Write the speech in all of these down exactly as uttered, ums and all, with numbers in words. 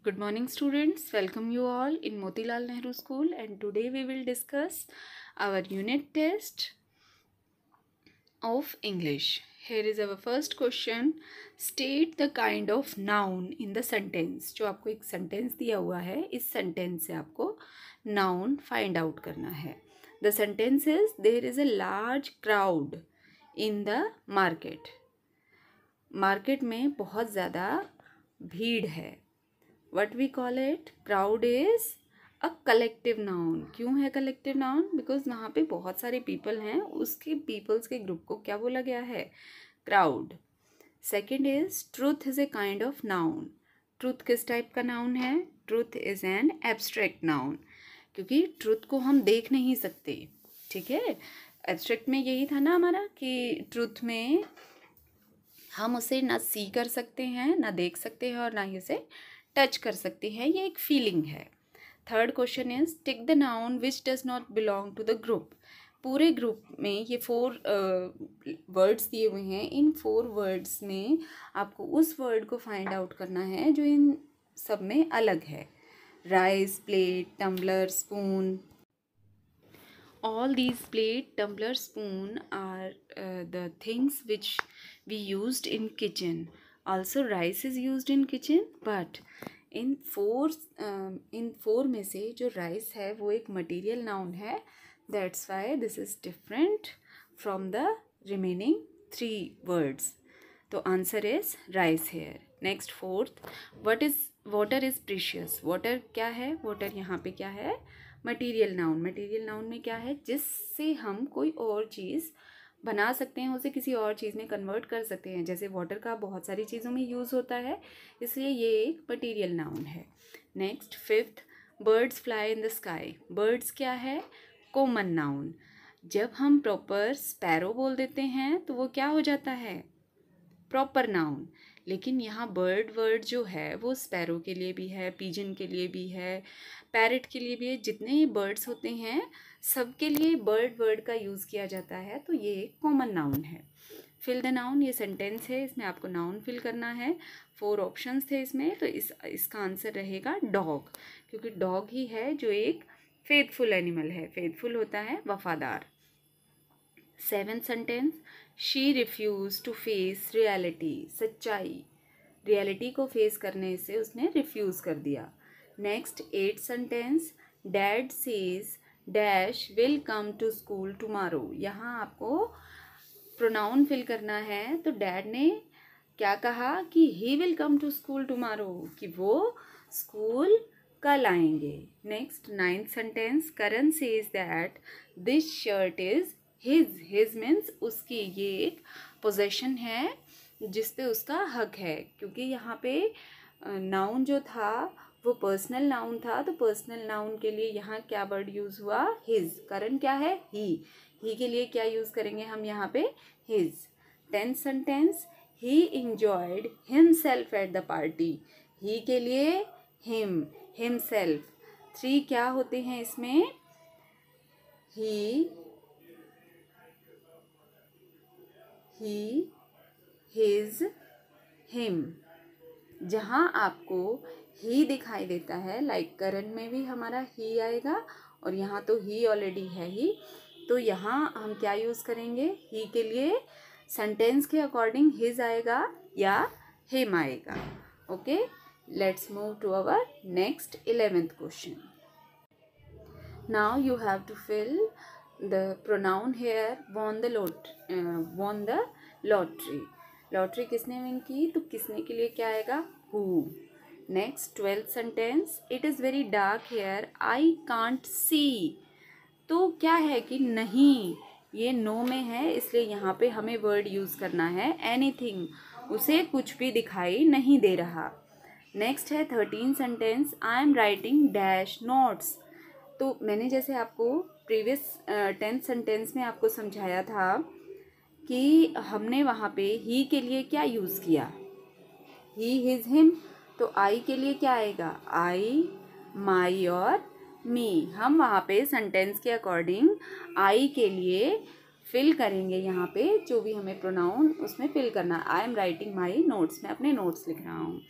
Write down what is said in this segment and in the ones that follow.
Good morning students, welcome you all in Motilal Nehru School, and today we will discuss our unit test of English. Here is our first question. State the kind of noun in the sentence. जो आपको एक sentence दिया हुआ है, इस sentence से आपको noun find out करना है. The sentence is there is a large crowd in the market. Market में बहुत ज़्यादा भीड़ है. What we call it? Crowd is a collective noun. क्यों है collective noun? Because वहाँ पे बहुत सारे people हैं, उसके peoples के group को क्या बोला गया है? Crowd. Second is truth is a kind of noun. Truth किस type का noun है? Truth is an abstract noun. क्योंकि truth को हम देख नहीं सकते, ठीक है? Abstract में यही था ना हमारा कि truth में हम उसे ना सी कर सकते हैं, ना देख सकते हैं और ना ही उसे टच कर सकते हैं. ये एक फीलिंग है. Third question is tick the noun which does not belong to the group. पूरे ग्रुप में ये फोर वर्ड्स दिए हुए हैं. इन फोर वर्ड्स में आपको उस वर्ड को फाइंड आउट करना है जो इन सब में अलग है. Rice, plate, tumbler, spoon. All these plate, tumbler, spoon are uh, the things which we used in kitchen. Also rice is used in kitchen, but in four um, in four में से जो rice है वो एक material noun है. That's why this is different from the remaining three words. तो answer is rice here. Next fourth, what is water is precious. Water क्या है? Water यहाँ पे क्या है? Material noun. मटीरियल नाउन में क्या है? जिससे हम कोई और चीज़ बना सकते हैं, उसे किसी और चीज़ में कन्वर्ट कर सकते हैं. जैसे वाटर का बहुत सारी चीज़ों में यूज़ होता है, इसलिए ये एक मटीरियल नाउन है. Next fifth, birds fly in the sky. Birds क्या है? Common noun. जब हम प्रॉपर स्पैरो बोल देते हैं तो वो क्या हो जाता है? Proper noun. लेकिन यहाँ बर्ड वर्ड जो है वो स्पैरो के लिए भी है, पिजन के लिए भी है, पैरट के लिए भी है. जितने बर्ड्स होते हैं सबके लिए बर्ड वर्ड का यूज़ किया जाता है, तो ये एक कॉमन नाउन है. फिल द नाउन, ये सेंटेंस है, इसमें आपको नाउन फिल करना है. फोर ऑप्शंस थे इसमें, तो इस इसका आंसर रहेगा डॉग, क्योंकि डॉग ही है जो एक फेथफुल एनिमल है. फेथफुल होता है वफादार. Seventh sentence, she refuse to face reality. सच्चाई, रियलिटी को फेस करने से उसने रिफ्यूज़ कर दिया. Next eight sentence, dad says dash will come to school tomorrow. यहाँ आपको प्रोनाउन फिल करना है. तो डैड ने क्या कहा कि he will come to school tomorrow, कि वो स्कूल कल आएंगे. Next ninth sentence, Karan says that this shirt is his. His means उसकी, ये एक पोजेशन है जिस पे उसका हक है. क्योंकि यहाँ पे नाउन जो था वो पर्सनल नाउन था, तो पर्सनल नाउन के लिए यहाँ क्या वर्ड यूज़ हुआ? हिज. करण क्या है? ही. ही के लिए क्या यूज़ करेंगे हम यहाँ पे? His. Tenth sentence, he enjoyed himself at the party. He के लिए हिम, हिमसेल्फ. थ्री क्या होते हैं इसमें? He, he, his, him. जहाँ आपको ही दिखाई देता है, लाइक करण में भी हमारा ही आएगा, और यहाँ तो ही ऑलरेडी है ही, तो यहाँ हम क्या यूज़ करेंगे? ही के लिए सेंटेंस के अकॉर्डिंग हिज आएगा या हिम आएगा. Okay, let's move to our next eleventh question. Now you have to fill the pronoun here. Won the lot won the lottery. Lottery किसने विन की? तो किसने के लिए क्या आएगा? Who. Next twelfth sentence, it is very dark here I can't see. तो क्या है कि नहीं, ये नो में है, इसलिए यहाँ पे हमें वर्ड यूज़ करना है एनीथिंग. उसे कुछ भी दिखाई नहीं दे रहा. नेक्स्ट है thirteen sentence, I am writing dash notes. तो मैंने जैसे आपको प्रीवियस टेंथ सेंटेंस में आपको समझाया था कि हमने वहाँ पे ही के लिए क्या यूज़ किया? He, his, him. तो आई के लिए क्या आएगा? आई, माई और मी. हम वहाँ पे सेंटेंस के अकॉर्डिंग आई के लिए फिल करेंगे. यहाँ पे जो भी हमें प्रोनाउन उसमें फिल करना. I am writing my notes. मैं अपने नोट्स लिख रहा हूँ.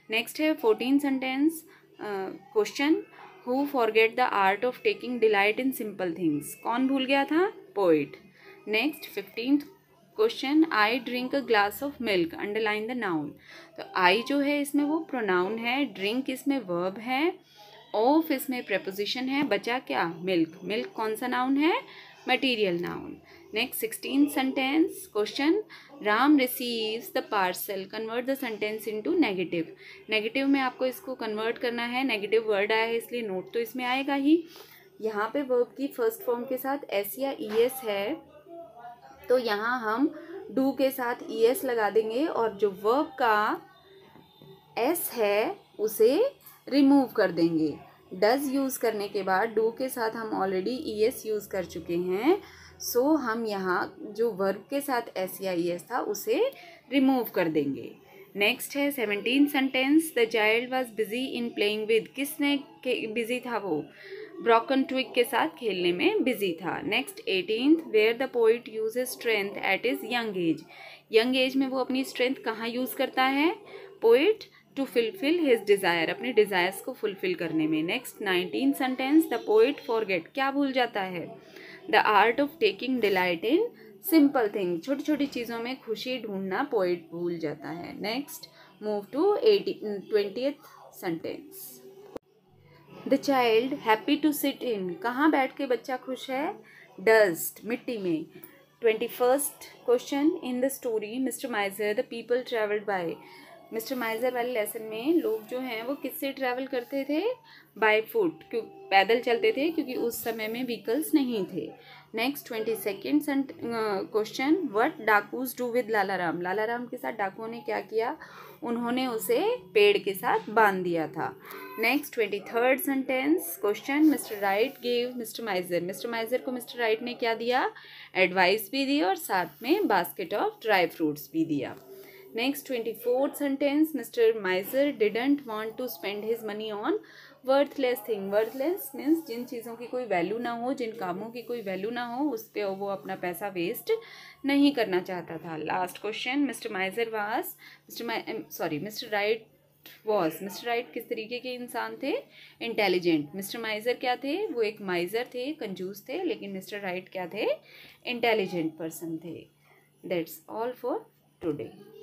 नेक्स्ट है fourteen sentence question, who forget the art of taking delight in simple things, कौन भूल गया था? Poet. Next fifteenth question, I drink a glass of milk, underline the noun. तो आई जो है इसमें वो प्रोनाउन है, ड्रिंक इसमें वर्ब है, ऑफ इसमें प्रेपोजिशन है, बचा क्या? मिल्क। मिल्क कौन सा नाउन है? Material noun. Next sixteen sentence question, Ram receives the parcel, convert the sentence into negative. Negative में आपको इसको कन्वर्ट करना है, नेगेटिव वर्ड आया है इसलिए नोट तो इसमें आएगा ही। यहाँ पे वर्ब की फर्स्ट फॉर्म के साथ एस या ई एस है, तो यहाँ हम डू के साथ ई एस लगा देंगे और जो वर्ब का एस है उसे रिमूव कर देंगे। डज यूज़ करने के बाद डू के साथ हम ऑलरेडी ई एस यूज़ कर चुके हैं, सो so, हम यहाँ जो वर्ब के साथ एस या ई एस था उसे रिमूव कर देंगे। नेक्स्ट है seventeen sentence, the child was busy in playing with, किसने बिजी था? वो ब्रोकन ट्विग के साथ खेलने में बिजी था। Next eighteenth, where the poet uses strength at is young age, young age में वो अपनी स्ट्रेंथ कहाँ यूज़ करता है? Poet to fulfil his desire, अपने डिज़ायर्स को फुलफिल करने में। Next nineteen sentence, the poet forget, क्या भूल जाता है? The art of taking delight in simple thing, छोटी छोटी चीज़ों में खुशी ढूंढना पोइट भूल जाता है। Next move to eighteen twentieth sentence, the child happy to sit in, कहाँ बैठ के बच्चा खुश है? डस्ट, मिट्टी में। Twenty first question, in the story mister miser the people travelled by, mister miser वाले लेसन में लोग जो हैं वो किससे ट्रैवल करते थे? बाय फुट, क्यों पैदल चलते थे क्योंकि उस समय में व्हीकल्स नहीं थे। Next twenty second question, what डाकूज डू विद लाला राम, लाला राम के साथ डाकुओं ने क्या किया? उन्होंने उसे पेड़ के साथ बांध दिया था। Next twenty third sentence question, mister Wright gave mister miser, mister miser को मिस्टर राइट ने क्या दिया? एडवाइस भी दी और साथ में बास्केट ऑफ ड्राई फ्रूट्स भी दिया। Next twenty fourth sentence, mister miser didn't want to spend his money on worthless thing, worthless means जिन चीज़ों की कोई वैल्यू ना हो, जिन कामों की कोई वैल्यू ना हो, उस पर वो अपना पैसा वेस्ट नहीं करना चाहता था। Last question, mister miser was mister sorry mister Wright was, mister Wright किस तरीके के इंसान थे? इंटेलिजेंट। मिस्टर माइजर क्या थे? वो एक माइजर थे, कंजूस थे, लेकिन मिस्टर राइट क्या थे? इंटेलिजेंट पर्सन थे। That's all for today.